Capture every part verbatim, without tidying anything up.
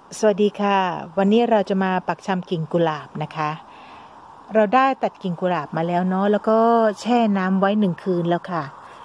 สวัสดีค่ะวันนี้เราจะมาปักชำกิ่งกุหลาบนะคะเราได้ตัดกิ่งกุหลาบมาแล้วเนาะแล้วก็แช่น้ำไว้หนึ่งคืนแล้วค่ะ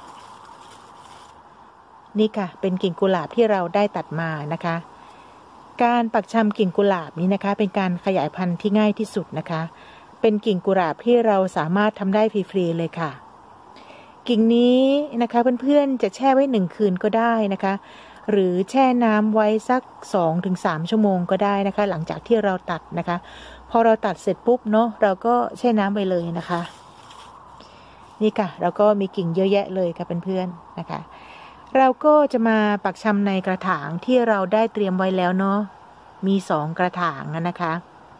นี่ค่ะเป็นกิ่งกุหลาบที่เราได้ตัดมานะคะการปักชำกิ่งกุหลาบนี้นะคะเป็นการขยายพันธุ์ที่ง่ายที่สุดนะคะเป็นกิ่งกุหลาบที่เราสามารถทำได้ฟรีๆเลยค่ะกิ่งนี้นะคะเพื่อนๆจะแช่ไว้หนึ่งคืนก็ได้นะคะหรือแช่น้ำไว้สัก สองถึงสาม ชั่วโมงก็ได้นะคะหลังจากที่เราตัดนะคะพอเราตัดเสร็จปุ๊บเนาะเราก็แช่น้ำไปเลยนะคะนี่ค่ะเราก็มีกิ่งเยอะแยะเลยค่ะเพื่อนๆนะคะเราก็จะมาปักชำในกระถางที่เราได้เตรียมไว้แล้วเนาะมีสองกระถางนะคะ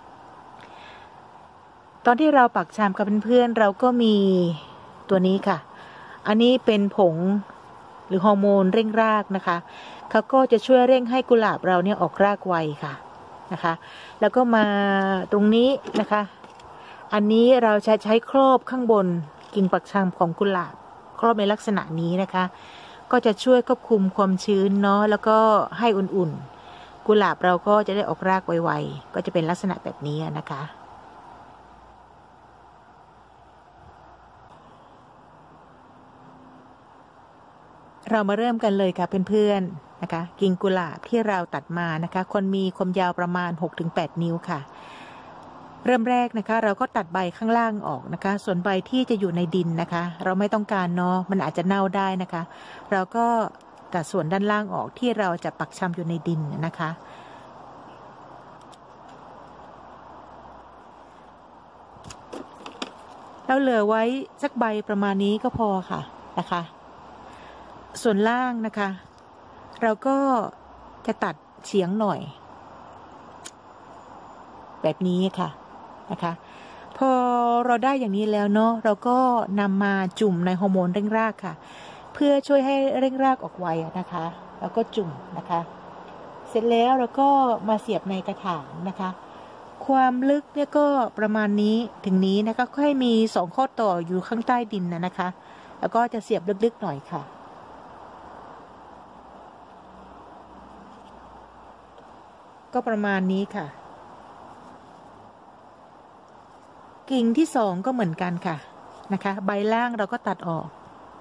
ตอนที่เราปักชำกับเพื่อนๆเราก็มีตัวนี้ค่ะอันนี้เป็นผงหรือฮอร์โมนเร่งรากนะคะเขาก็จะช่วยเร่งให้กุหลาบเราเนี่ยออกรากไวค่ะนะคะแล้วก็มาตรงนี้นะคะอันนี้เราจะใช้ครอบข้างบนกิ่งปักชำของกุหลาบครอบในลักษณะนี้นะคะก็จะช่วยควบคุมความชื้นเนาะแล้วก็ให้อุ่นๆกุหลาบเราก็จะได้ออกรากไวๆก็จะเป็นลักษณะแบบนี้นะคะเรามาเริ่มกันเลยค่ะเพื่อนๆนะคะกิ่งกุหลาบที่เราตัดมานะคะคนมีความยาวประมาณ หกถึงแปด นิ้วค่ะเริ่มแรกนะคะเราก็ตัดใบข้างล่างออกนะคะส่วนใบที่จะอยู่ในดินนะคะเราไม่ต้องการเนาะมันอาจจะเน่าได้นะคะเราก็ตัดส่วนด้านล่างออกที่เราจะปักชำอยู่ในดินนะคะเราเหลือไว้สักใบประมาณนี้ก็พอค่ะนะคะส่วนล่างนะคะเราก็จะตัดเฉียงหน่อยแบบนี้ค่ะนะคะพอเราได้อย่างนี้แล้วเนาะเราก็นำมาจุ่มในฮอร์โมนเร่งรากค่ะเพื่อช่วยให้เร่งรากออกไวนะคะแล้วก็จุ่มนะคะเสร็จแล้วเราก็มาเสียบในกระถางนะคะความลึกเนี่ยก็ประมาณนี้ถึงนี้นะคะก็ให้มีสองข้อต่ออยู่ข้างใต้ดินนะนะคะแล้วก็จะเสียบลึกๆหน่อยค่ะก็ประมาณนี้ค่ะกิ่งที่สองก็เหมือนกันค่ะนะคะใบล่างเราก็ตัดออก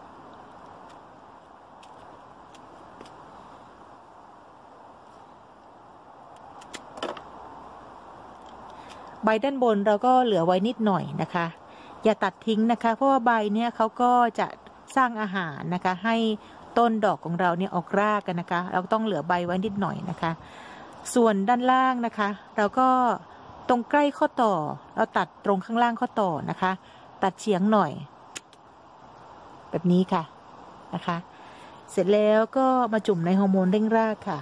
ใบด้านบนเราก็เหลือไว้นิดหน่อยนะคะอย่าตัดทิ้งนะคะเพราะว่าใบเนี่ยเขาก็จะสร้างอาหารนะคะให้ต้นดอกของเราเนี่ยออกรากกันนะคะเราต้องเหลือใบไว้นิดหน่อยนะคะส่วนด้านล่างนะคะเราก็ตรงใกล้ข้อต่อเราตัดตรงข้างล่างข้อต่อนะคะตัดเฉียงหน่อยแบบนี้ค่ะนะคะเสร็จแล้วก็มาจุ่มในฮอร์โมนเร่งรากค่ะ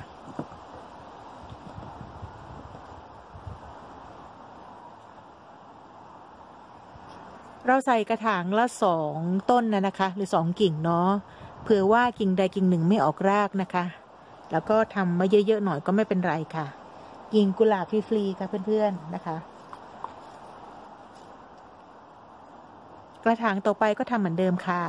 เราใส่กระถางละสองต้นนะนะคะหรือสองกิ่งเนาะเผื่อว่ากิ่งใดกิ่งหนึ่งไม่ออกรากนะคะแล้วก็ทำมาเยอะๆหน่อยก็ไม่เป็นไรค่ะกิ่งกุหลาบฟรีๆค่ะเพื่อนๆนะคะกระถางต่อไปก็ทำเหมือนเดิมค่ะ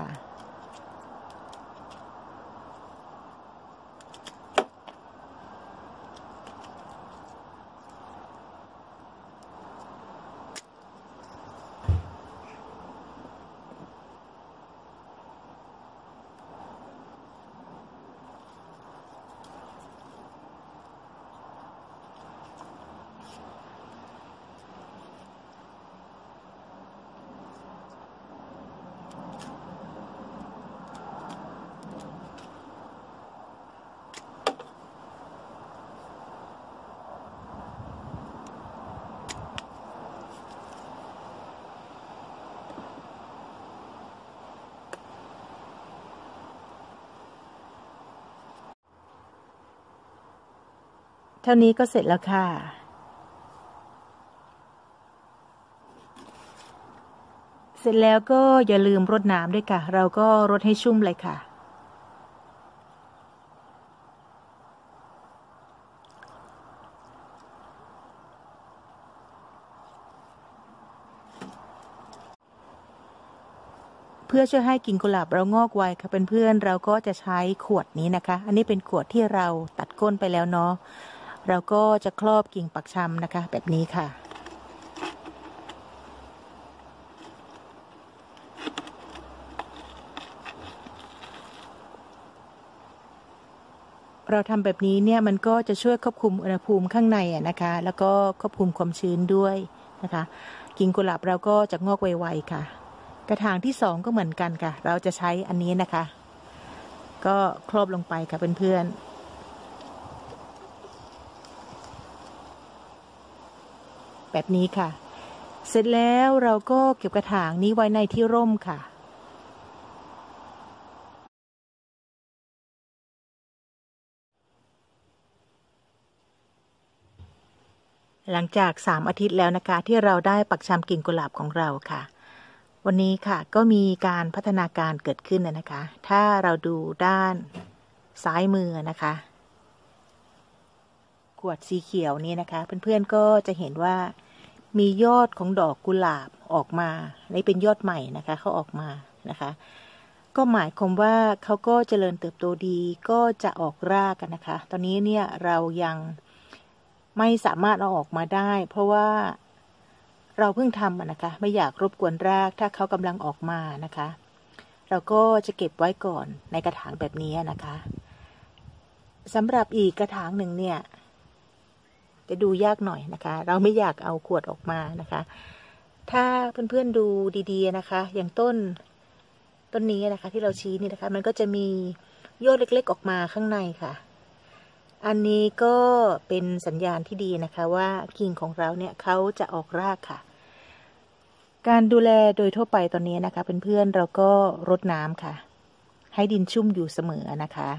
เท่านี้ก็เสร็จแล้วค่ะเสร็จแล้วก็อย่าลืมรดน้ำด้วยค่ะเราก็รดให้ชุ่มเลยค่ะเพื่อช่วยให้กิ่งกุหลาบเรางอกไวค่ะเพื่อนๆเราก็จะใช้ขวดนี้นะคะอันนี้เป็นขวดที่เราตัดก้นไปแล้วเนาะเราก็จะครอบกิ่งปักชำนะคะแบบนี้ค่ะเราทำแบบนี้เนี่ยมันก็จะช่วยควบคุมอุณหภูมิข้างในอะนะคะแล้วก็ควบคุมความชื้นด้วยนะคะกิ่งกุหลาบเราก็จะงอกไวๆค่ะกระถางที่สองก็เหมือนกันค่ะเราจะใช้อันนี้นะคะก็ครอบลงไปค่ะเพื่อนๆแบบนี้ค่ะเสร็จแล้วเราก็เก็บกระถางนี้ไว้ในที่ร่มค่ะหลังจากสามอาทิตย์แล้วนะคะที่เราได้ปักชำกิ่งกุหลาบของเราค่ะวันนี้ค่ะก็มีการพัฒนาการเกิดขึ้นนะคะถ้าเราดูด้านซ้ายมือนะคะขวดสีเขียวนี้นะคะเพื่อนๆก็จะเห็นว่ามียอดของดอกกุหลาบออกมานี่เป็นยอดใหม่นะคะเขาออกมานะคะก็หมายความว่าเขาก็เจริญเติบโตดีก็จะออกรากกันนะคะตอนนี้เนี่ยเรายังไม่สามารถเอาออกมาได้เพราะว่าเราเพิ่งทำนะคะไม่อยากรบกวนรากถ้าเขากำลังออกมานะคะเราก็จะเก็บไว้ก่อนในกระถางแบบนี้นะคะสำหรับอีกกระถางหนึ่งเนี่ยจะดูยากหน่อยนะคะเราไม่อยากเอาขวดออกมานะคะถ้าเพื่อนๆดูดีๆนะคะอย่างต้นต้นนี้นะคะที่เราชี้นี่นะคะมันก็จะมียอดเล็กๆออกมาข้างในค่ะอันนี้ก็เป็นสัญญาณที่ดีนะคะว่ากิ่งของเราเนี่ยเขาจะออกรากค่ะการดูแลโดยทั่วไปตอนนี้นะคะเพื่อนๆเราก็รดน้ำค่ะให้ดินชุ่มอยู่เสมอนะคะ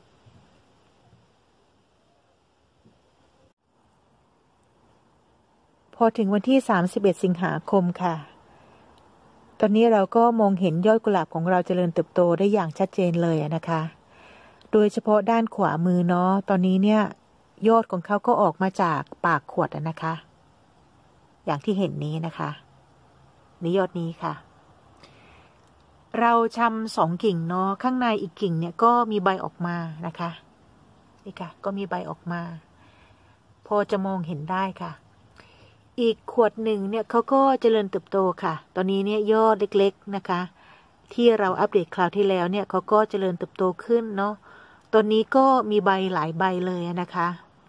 พอถึงวันที่สามสิบเอ็ดสิงหาคมค่ะตอนนี้เราก็มองเห็นยอดกุหลาบของเราเจริญเติบโตได้อย่างชัดเจนเลยนะคะโดยเฉพาะด้านขวามือเนาะตอนนี้เนี่ยยอดของเขาก็ออกมาจากปากขวดนะคะอย่างที่เห็นนี้นะคะนี่ยอดนี้ค่ะเราชำสองกิ่งเนาะข้างในอีกกิ่งเนี่ยก็มีใบออกมานะคะนี่ค่ะก็มีใบออกมาพอจะมองเห็นได้ค่ะอีกขวดหนึ่งเนี่ยเขาก็เจริญเติบโตค่ะตอนนี้เนี่ยยอดเล็กๆนะคะที่เราอัปเดตคราวที่แล้วเนี่ยเขาก็เจริญเติบโตขึ้นเนาะตอนนี้ก็มีใบหลายใบเลยนะคะ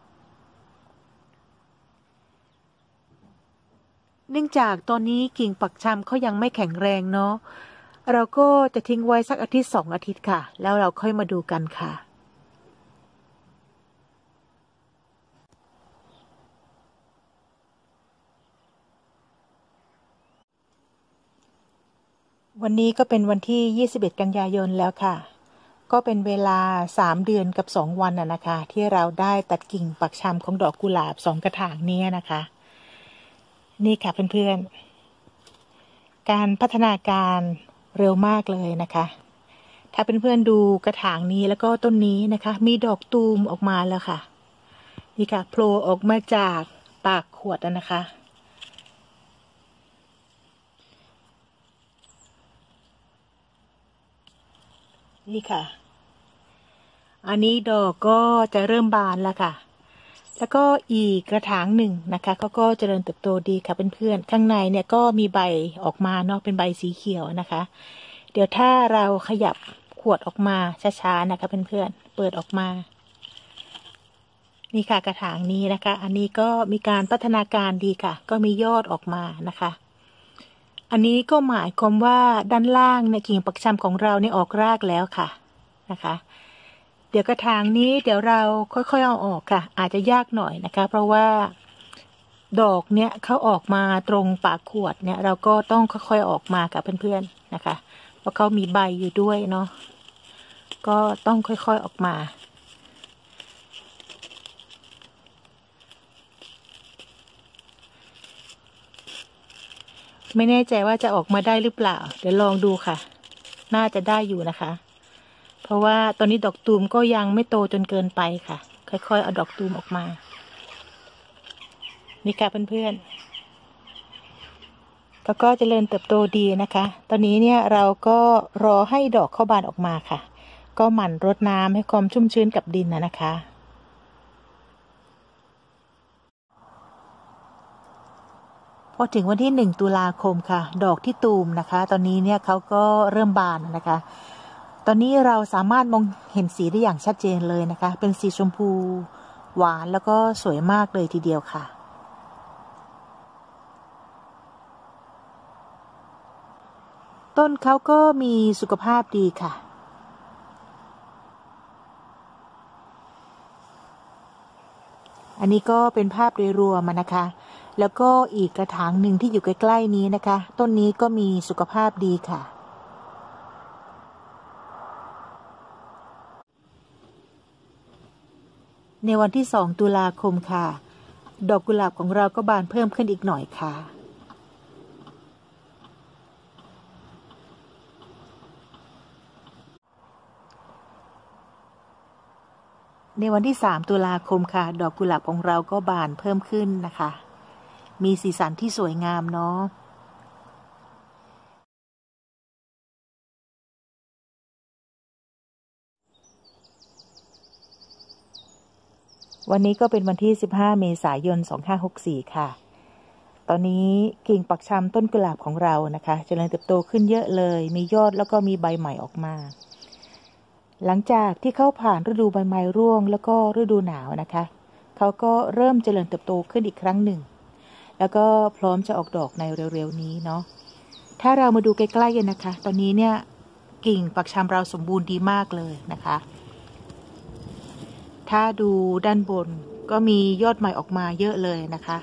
เนื่องจากตอนนี้กิ่งปักชำเขายังไม่แข็งแรงเนาะเราก็จะทิ้งไว้สักอาทิตย์สองอาทิตย์ค่ะแล้วเราค่อยมาดูกันค่ะวันนี้ก็เป็นวันที่ยี่สิบเอ็ดกันยายนแล้วค่ะก็เป็นเวลาสามเดือนกับสองวันน่ะนะคะที่เราได้ตัดกิ่งปักชำของดอกกุหลาบสองกระถางนี้นะคะนี่ค่ะเพื่อนๆการพัฒนาการเร็วมากเลยนะคะถ้าเพื่อนๆดูกระถางนี้แล้วก็ต้นนี้นะคะมีดอกตูมออกมาแล้วค่ะนี่ค่ะโผล่ออกมาจากปากขวดนะคะนี่ค่ะอันนี้ดอกก็จะเริ่มบานแล้วค่ะแล้วก็อีกกระถางหนึ่งนะคะเขาก็เจริญเติบโตดีค่ะเพื่อนๆข้างในเนี่ยก็มีใบออกมาเนาะเป็นใบสีเขียวนะคะเดี๋ยวถ้าเราขยับขวดออกมาช้าๆนะคะเพื่อนๆเปิดออกมานี่ค่ะกระถางนี้นะคะอันนี้ก็มีการพัฒนาการดีค่ะก็มียอดออกมานะคะอันนี้ก็หมายความว่าด้านล่างในกิ่งปักชำของเราเนี่ยออกรากแล้วค่ะนะคะเดี๋ยวกระถางนี้เดี๋ยวเราค่อยๆเอาออกค่ะอาจจะยากหน่อยนะคะเพราะว่าดอกเนี่ยเขาออกมาตรงปากขวดเนี่ยเราก็ต้องค่อยๆออกมากับเพื่อนๆนะคะเพราะเขามีใบอยู่ด้วยเนาะก็ต้องค่อยๆออกมาไม่แน่ใจว่าจะออกมาได้หรือเปล่าเดี๋ยวลองดูค่ะน่าจะได้อยู่นะคะเพราะว่าตอนนี้ดอกตูมก็ยังไม่โตจนเกินไปค่ะค่อยๆเอาดอกตูมออกมานี่ค่ะเพื่อนๆแล้วก็เจริญเติบโตดีนะคะตอนนี้เนี่ยเราก็รอให้ดอกเข้าบานออกมาค่ะก็หมั่นรดน้ำให้ความชุ่มชื้นกับดินนะนะคะพอถึงวันที่หนึ่งตุลาคมค่ะดอกที่ตูมนะคะตอนนี้เนี่ยเขาก็เริ่มบานนะคะตอนนี้เราสามารถมองเห็นสีได้อย่างชัดเจนเลยนะคะเป็นสีชมพูหวานแล้วก็สวยมากเลยทีเดียวค่ะต้นเขาก็มีสุขภาพดีค่ะอันนี้ก็เป็นภาพโดยรวมนะคะแล้วก็อีกกระถางหนึ่งที่อยู่ใกล้ๆนี้นะคะต้นนี้ก็มีสุขภาพดีค่ะในวันที่สองตุลาคมค่ะดอกกุหลาบของเราก็บานเพิ่มขึ้นอีกหน่อยค่ะในวันที่สามตุลาคมค่ะดอกกุหลาบของเราก็บานเพิ่มขึ้นนะคะมีสีสันที่สวยงามเนาะวันนี้ก็เป็นวันที่สิบห้าเมษายนสองพันห้าร้อยหกสิบสี่ค่ะตอนนี้กิ่งปักชำต้นกุหลาบของเรานะคะเจริญเติบโตขึ้นเยอะเลยมียอดแล้วก็มีใบใหม่ออกมาหลังจากที่เข้าผ่านฤดูใบไม้ร่วงแล้วก็ฤดูหนาวนะคะเขาก็เริ่มเจริญเติบโตขึ้นอีกครั้งหนึ่งแล้วก็พร้อมจะออกดอกในเร็วๆนี้เนาะถ้าเรามาดูใกล้ๆกันนะคะตอนนี้เนี่ยกิ่งปักชำเราสมบูรณ์ดีมากเลยนะคะถ้าดูด้านบนก็มียอดใหม่ออกมาเยอะเลยนะคะ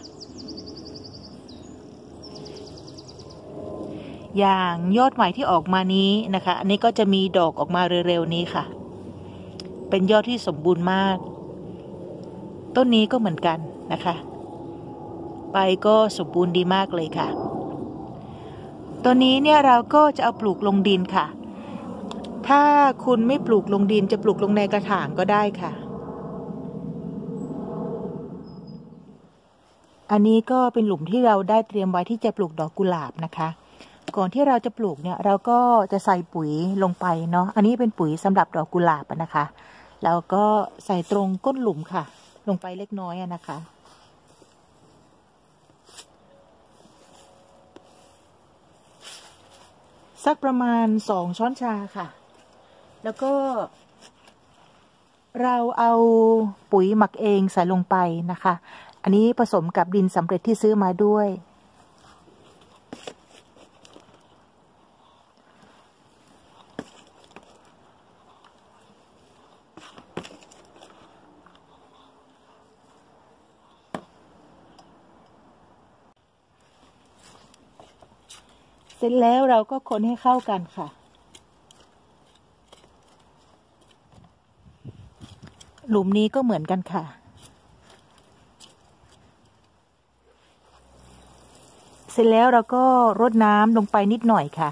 อย่างยอดใหม่ที่ออกมานี้นะคะอันนี้ก็จะมีดอกออกมาเร็วๆนี้ค่ะเป็นยอดที่สมบูรณ์มากต้นนี้ก็เหมือนกันนะคะใบก็สมบูรณ์ดีมากเลยค่ะตัวนี้เนี่ยเราก็จะเอาปลูกลงดินค่ะถ้าคุณไม่ปลูกลงดินจะปลูกลงในกระถางก็ได้ค่ะอันนี้ก็เป็นหลุมที่เราได้เตรียมไว้ที่จะปลูกดอกกุหลาบนะคะก่อนที่เราจะปลูกเนี่ยเราก็จะใส่ปุ๋ยลงไปเนาะอันนี้เป็นปุ๋ยสำหรับดอกกุหลาบนะคะแล้วก็ใส่ตรงก้นหลุมค่ะลงไปเล็กน้อยนะคะสักประมาณสองช้อนชาค่ะแล้วก็เราเอาปุ๋ยหมักเองใส่ลงไปนะคะอันนี้ผสมกับดินสำเร็จที่ซื้อมาด้วยเสร็จแล้วเราก็คนให้เข้ากันค่ะหลุมนี้ก็เหมือนกันค่ะเสร็จแล้วเราก็รดน้ำลงไปนิดหน่อยค่ะ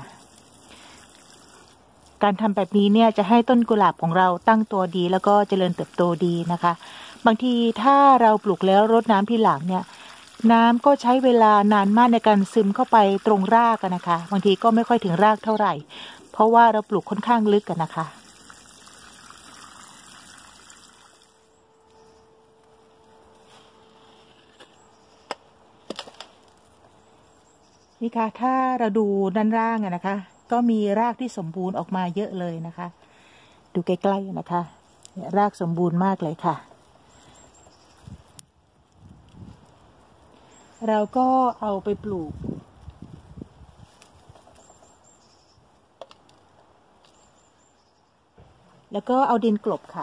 การทำแบบนี้เนี่ยจะให้ต้นกุหลาบของเราตั้งตัวดีแล้วก็เจริญเติบโตดีนะคะบางทีถ้าเราปลูกแล้วรดน้ำทีหลังเนี่ยน้ำก็ใช้เวลานานมากในการซึมเข้าไปตรงรากกันนะคะบางทีก็ไม่ค่อยถึงรากเท่าไหร่เพราะว่าเราปลูกค่อนข้างลึกกันนะคะนี่ค่ะถ้าเราดูด้านล่างอะนะคะก็มีรากที่สมบูรณ์ออกมาเยอะเลยนะคะดูใกล้ๆนะคะรากสมบูรณ์มากเลยค่ะเราก็เอาไปปลูกแล้วก็เอาดินกลบค่ะ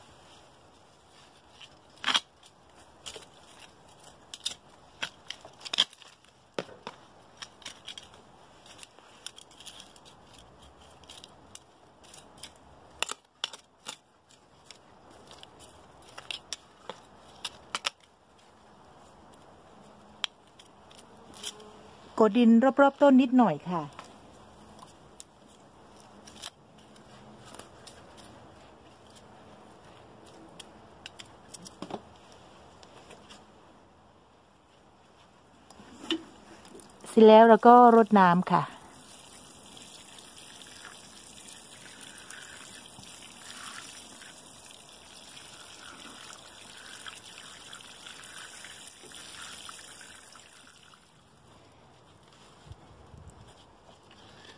กดดินรอบๆต้นนิดหน่อยค่ะเสร็จแล้วเราก็รดน้ำค่ะ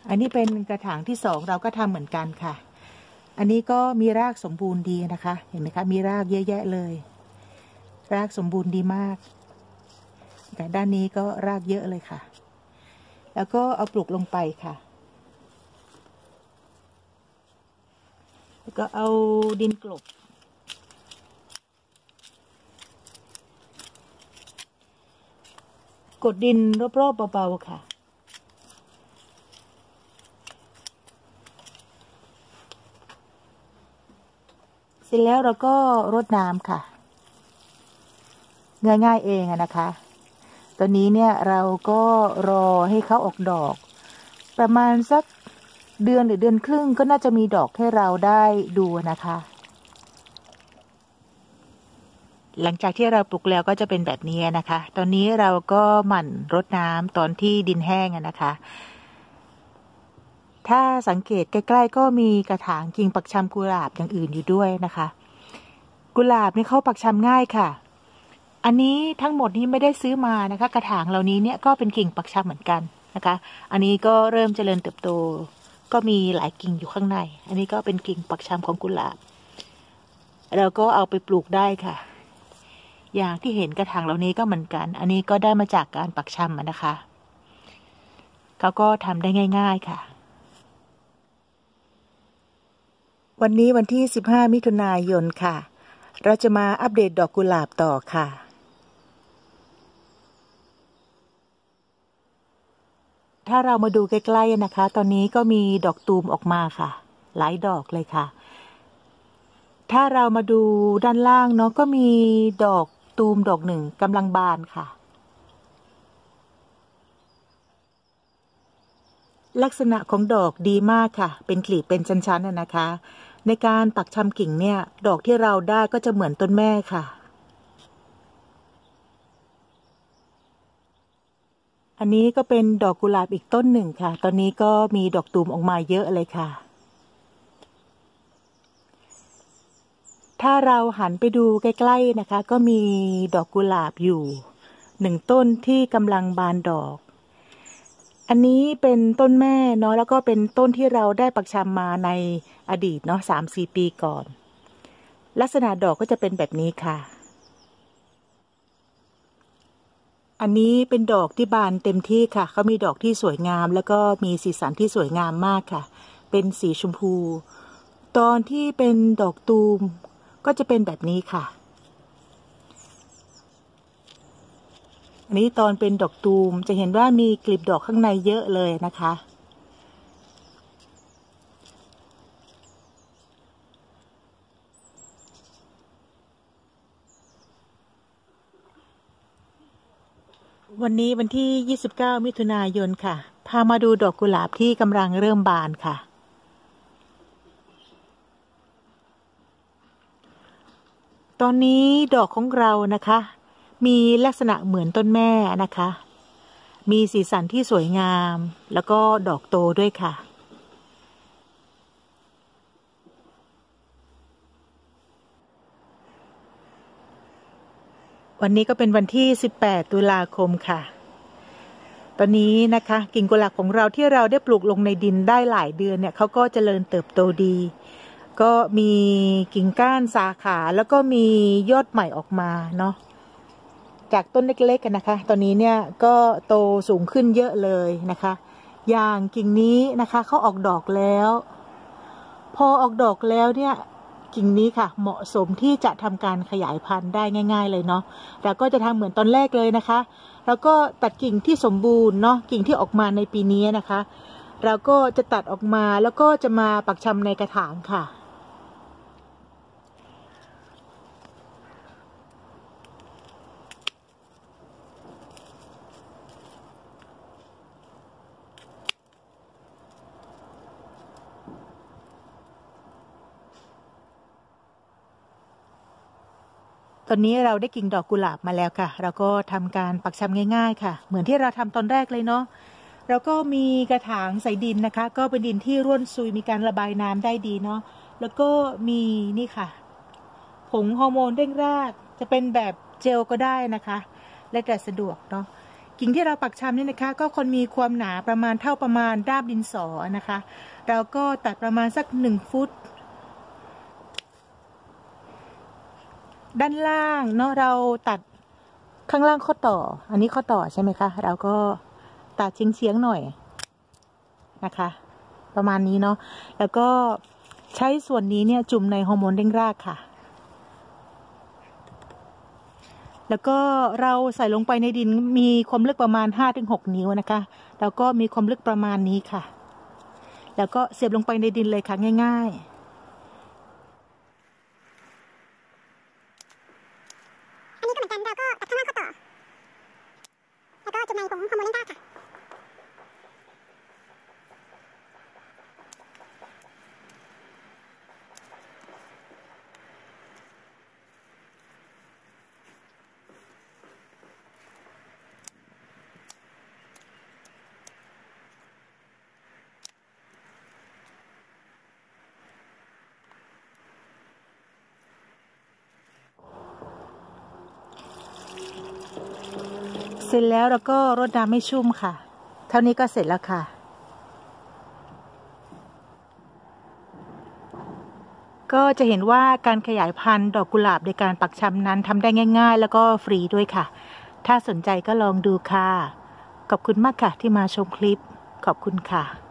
อันนี้เป็นกระถางที่สองเราก็ทำเหมือนกันค่ะอันนี้ก็มีรากสมบูรณ์ดีนะคะเห็นไหมคะมีรากเยอะแยะเลยรากสมบูรณ์ดีมากแต่ด้านนี้ก็รากเยอะเลยค่ะแล้วก็เอาปลูกลงไปค่ะแล้วก็เอาดินกลบกดดินรอบๆเบาๆค่ะเสร็จแล้วเราก็รดน้ำค่ะง่ายๆเองนะคะตอนนี้เนี่ยเราก็รอให้เขาออกดอกประมาณสักเดือนหรือเดือนครึ่งก็น่าจะมีดอกให้เราได้ดูนะคะหลังจากที่เราปลูกแล้วก็จะเป็นแบบนี้นะคะตอนนี้เราก็หมั่นรดน้ำตอนที่ดินแห้งนะคะถ้าสังเกตใกล้ๆก็มีกระถางกิ่งปักชำกุหลาบอย่างอื่นอยู่ด้วยนะคะกุหลาบนี่เขาปักชำง่ายค่ะอันนี้ทั้งหมดนี้ไม่ได้ซื้อมานะคะกระถางเหล่านี้เนี่ยก็เป็นกิ่งปักชำเหมือนกันนะคะอันนี้ก็เริ่มเจริญเติบโตก็มีหลายกิ่งอยู่ข้างในอันนี้ก็เป็นกิ่งปักชำของกุหลาบเราก็เอาไปปลูกได้ค่ะอย่างที่เห็นกระถางเหล่านี้ก็เหมือนกันอันนี้ก็ได้มาจากการปักชำนะคะเขาก็ทำได้ง่ายๆค่ะวันนี้วันที่สิบห้ามิถุนายนค่ะเราจะมาอัปเดตดอกกุหลาบต่อค่ะถ้าเรามาดูใกล้ๆนะคะตอนนี้ก็มีดอกตูมออกมาค่ะหลายดอกเลยค่ะถ้าเรามาดูด้านล่างเนาะก็มีดอกตูมดอกหนึ่งกำลังบานค่ะลักษณะของดอกดีมากค่ะเป็นกลีบเป็นชั้นๆนะคะในการปักชำกิ่งเนี่ยดอกที่เราได้ก็จะเหมือนต้นแม่ค่ะอันนี้ก็เป็นดอกกุหลาบอีกต้นหนึ่งค่ะตอนนี้ก็มีดอกตูมออกมาเยอะเลยค่ะถ้าเราหันไปดูใกล้ๆนะคะก็มีดอกกุหลาบอยู่หนึ่งต้นที่กำลังบานดอกอันนี้เป็นต้นแม่เนาะแล้วก็เป็นต้นที่เราได้ปักชำมาในอดีตเนาะสามสี่ปีก่อนลักษณะดอกก็จะเป็นแบบนี้ค่ะอันนี้เป็นดอกที่บานเต็มที่ค่ะเขามีดอกที่สวยงามแล้วก็มีสีสันที่สวยงามมากค่ะเป็นสีชมพูตอนที่เป็นดอกตูมก็จะเป็นแบบนี้ค่ะอันนี้ตอนเป็นดอกตูมจะเห็นว่ามีกลีบดอกข้างในเยอะเลยนะคะวันนี้วันที่ยี่สิบเก้ามิถุนายนค่ะพามาดูดอกกุหลาบที่กำลังเริ่มบานค่ะตอนนี้ดอกของเรานะคะมีลักษณะเหมือนต้นแม่นะคะมีสีสันที่สวยงามแล้วก็ดอกโตด้วยค่ะวันนี้ก็เป็นวันที่สิบแปดตุลาคมค่ะตอนนี้นะคะกิ่งกุหลาบของเราที่เราได้ปลูกลงในดินได้หลายเดือนเนี่ยเขาก็เจริญเติบโตดีก็มีกิ่งก้านสาขาแล้วก็มียอดใหม่ออกมาเนาะจากต้นเล็กๆกันนะคะตอนนี้เนี่ยก็โตสูงขึ้นเยอะเลยนะคะอย่างกิ่งนี้นะคะเขาออกดอกแล้วพอออกดอกแล้วเนี่ยกิ่งนี้ค่ะเหมาะสมที่จะทำการขยายพันธุ์ได้ง่ายๆเลยเนาะเราก็จะทำเหมือนตอนแรกเลยนะคะแล้วก็ตัดกิ่งที่สมบูรณ์เนาะกิ่งที่ออกมาในปีนี้นะคะเราก็จะตัดออกมาแล้วก็จะมาปักชำในกระถางค่ะตอนนี้เราได้กิ่งดอกกุหลาบมาแล้วค่ะเราก็ทำการปักชำง่ายๆค่ะเหมือนที่เราทำตอนแรกเลยเนาะเราก็มีกระถางใส่ดินนะคะก็เป็นดินที่ร่วนซุยมีการระบายน้ำได้ดีเนาะแล้วก็มีนี่ค่ะผงฮอร์โมนเร่งรากจะเป็นแบบเจลก็ได้นะคะและแต่สะดวกเนาะกิ่งที่เราปักชำนี่นะคะก็คนมีความหนาประมาณเท่าประมาณด้ามดินสอนะคะเราก็ตัดประมาณสักหนึ่งฟุตด้านล่างเนาะเราตัดข้างล่างข้อต่ออันนี้ข้อต่อใช่ไหมคะเราก็ตัดเฉียงๆหน่อยนะคะประมาณนี้เนาะแล้วก็ใช้ส่วนนี้เนี่ยจุ่มในฮอร์โมนเร่งรากค่ะแล้วก็เราใส่ลงไปในดินมีความลึกประมาณ ห้าถึงหก นิ้วนะคะแล้วก็มีความลึกประมาณนี้ค่ะแล้วก็เสียบลงไปในดินเลยค่ะง่ายๆอันนี้ก็เหมือนกันเราก็ตัดข้างล่างข้อต่อแล้วก็จุ่มในผงฮอร์โมนเร่งรากค่ะเสร็จแล้วเราก็รดน้ำให้ชุ่มค่ะเท่านี้ก็เสร็จแล้วค่ะก็จะเห็นว่าการขยายพันธุ์ดอกกุหลาบโดยการปักชำนั้นทำได้ง่ายๆแล้วก็ฟรีด้วยค่ะถ้าสนใจก็ลองดูค่ะขอบคุณมากค่ะที่มาชมคลิปขอบคุณค่ะ